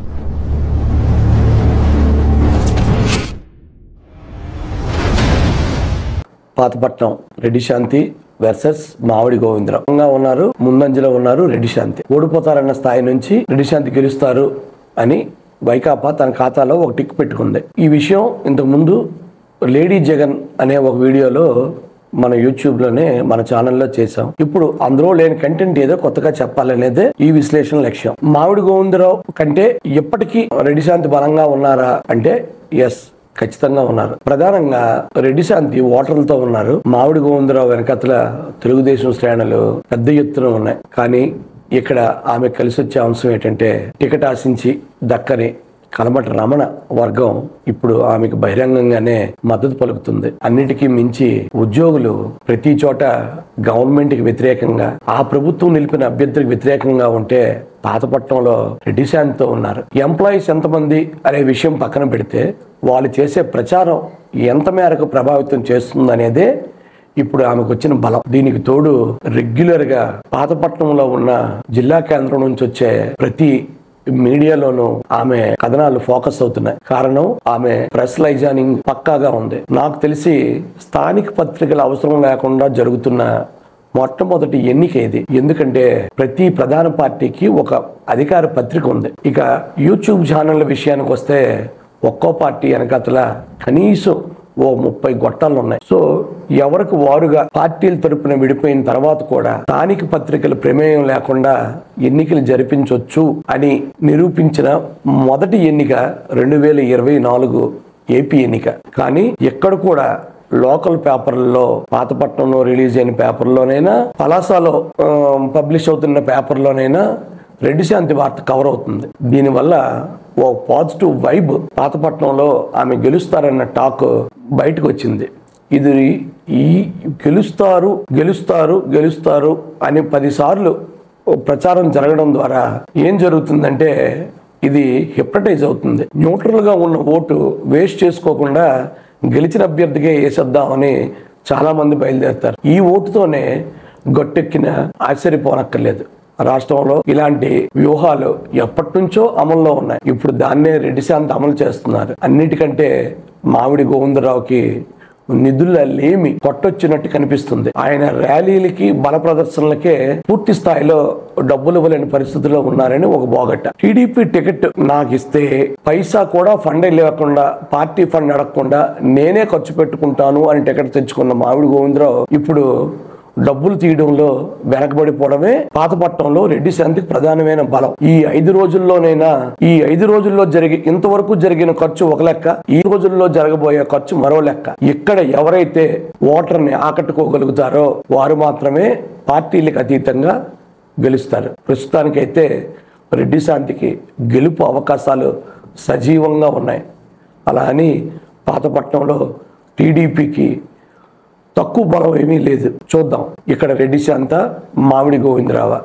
పాతపట్నం రెడ్డి శాంతి versus మామిడి గోవిందరావు ఉన్నారు. ముందంజలో ఉన్నారు రెడ్డి శాంతి. ఓడిపోతారన్న స్థాయి నుంచి రెడ్డి శాంతి గెలుస్తారు అని వైకాపా తన ఖాతాలో ఒక టిక్ పెట్టుకుంది. ఈ విషయం ఇంతకు ముందు లేడీ జగన్ అనే ఒక వీడియోలో మన యూట్యూబ్లోనే మన ఛానల్లో చేసాం. ఇప్పుడు అందులో లేని కంటెంట్ ఏదో కొత్తగా చెప్పాలనేదే ఈ విశ్లేషణ లక్ష్యం. మామిడి గోవిందరావు కంటే ఇప్పటికీ రెడ్డి శాంతి బలంగా ఉన్నారా అంటే ఎస్, ఖచ్చితంగా ఉన్నారు. ప్రధానంగా రెడ్డి శాంతి ఓటర్లతో ఉన్నారు. మామిడి గోవిందరావు వెనకతల తెలుగుదేశం శ్రేణులు పెద్ద ఎత్తున ఉన్నాయి. కానీ ఇక్కడ ఆమె కలిసి వచ్చే అంశం ఏంటంటే టికెట్ ఆశించి దక్కని కలమట రమణ వర్గం ఇప్పుడు ఆమెకు బహిరంగంగానే మద్దతు పలుకుతుంది. అన్నిటికీ మించి ఉద్యోగులు ప్రతి చోట గవర్నమెంట్ కి వ్యతిరేకంగా, ఆ ప్రభుత్వం నిలిపిన అభ్యర్థికి వ్యతిరేకంగా ఉంటే పాతపట్నంలో రెడ్డి శాంతితో ఉన్నారు. ఎంప్లాయీస్ ఎంతమంది అనే విషయం పక్కన పెడితే వాళ్ళు చేసే ప్రచారం ఎంత మేరకు ప్రభావితం చేస్తుందనేదే ఇప్పుడు ఆమెకు వచ్చిన బలం. దీనికి తోడు రెగ్యులర్ గా పాతపట్నంలో ఉన్న జిల్లా కేంద్రం నుంచి వచ్చే ప్రతి మీడియాలోనూ ఆమె కథనాలు ఫోకస్ అవుతున్నాయి. కారణం ఆమె ప్రెస్ లైజానింగ్ పక్కాగా ఉంది. నాకు తెలిసి స్థానిక పత్రికల అవసరం లేకుండా జరుగుతున్న మొట్టమొదటి ఎన్నిక ఇది. ఎందుకంటే ప్రతి ప్రధాన పార్టీకి ఒక అధికార పత్రిక ఉంది. ఇక యూట్యూబ్ ఛానళ్ల విషయానికి వస్తే ఒక్కో పార్టీ వెనకతల కనీసం 30 గొట్టాలు ఉన్నాయి. సో ఎవరికి వారుగా పార్టీల తరపున విడిపోయిన తర్వాత కూడా స్థానిక పత్రికల ప్రమేయం లేకుండా ఎన్నికలు జరిపించవచ్చు అని నిరూపించిన మొదటి ఎన్నిక 2024 ఏపీ ఎన్నిక. కానీ ఎక్కడ కూడా లోకల్ పేపర్లలో, పాతపట్నంలో రిలీజ్ అయిన పేపర్లోనైనా, పలాసలో పబ్లిష్ అవుతున్న పేపర్లోనైనా రెడ్డి శాంతి వార్త కవర్ అవుతుంది. దీనివల్ల ఓ పాజిటివ్ వైబ్ పాతపట్నంలో ఆమె గెలుస్తారన్న టాక్ బయటకు వచ్చింది. ఇది ఈ గెలుస్తారు గెలుస్తారు గెలుస్తారు అని 10 సార్లు ప్రచారం జరగడం ద్వారా ఏం జరుగుతుందంటే ఇది హిప్నటైజ్ అవుతుంది. న్యూట్రల్ గా ఉన్న ఓటు వేస్ట్ చేసుకోకుండా గెలిచిన అభ్యర్థికే వేసేద్దామని చాలా మంది బయలుదేరుతారు. ఈ ఓటుతోనే గట్టెక్కిన ఆశ్చర్యపోనక్కర్లేదు. రాష్ట్రంలో ఇలాంటి వ్యూహాలు ఎప్పటి నుంచో అమల్లో ఉన్నాయి. ఇప్పుడు దాన్నే రెడ్డి శాంతి అమలు చేస్తున్నారు. అన్నిటికంటే మామిడి గోవిందరావుకి నిధుల లేమి కొట్టొచ్చినట్టు కనిపిస్తుంది. ఆయన ర్యాలీలకి, బల ప్రదర్శనలకే పూర్తి స్థాయిలో డబ్బులు ఇవ్వలేని పరిస్థితిలో ఉన్నారని ఒక బోగట్ట. టీడీపీ టికెట్ నాకు ఇస్తే పైసా కూడా ఫండ్ లేకుండా, పార్టీ ఫండ్ అడగకుండా నేనే ఖర్చు పెట్టుకుంటాను అని టికెట్ తెచ్చుకున్న మామిడి గోవిందరావు ఇప్పుడు డబ్బులు తీయడంలో వెనకబడిపోవడమే పాతపట్నంలో రెడ్డి శాంతికి ప్రధానమైన బలం. ఈ 5 రోజుల్లోనైనా, ఈ 5 రోజుల్లో ఇంతవరకు జరిగిన ఖర్చు ఒక లెక్క, ఈ రోజుల్లో జరగబోయే ఖర్చు మరో లెక్క. ఇక్కడ ఎవరైతే ఓటర్ని ఆకట్టుకోగలుగుతారో వారు మాత్రమే పార్టీలకు అతీతంగా గెలుస్తారు. ప్రస్తుతానికైతే రెడ్డి శాంతికి గెలుపు అవకాశాలు సజీవంగా ఉన్నాయి. అలా అని పాతపట్నంలో టీడీపీకి తక్కువ బలం ఏమీ లేదు. చూద్దాం ఇక్కడ రెడ్డి శాంత, మామిడి గోవిందరావు.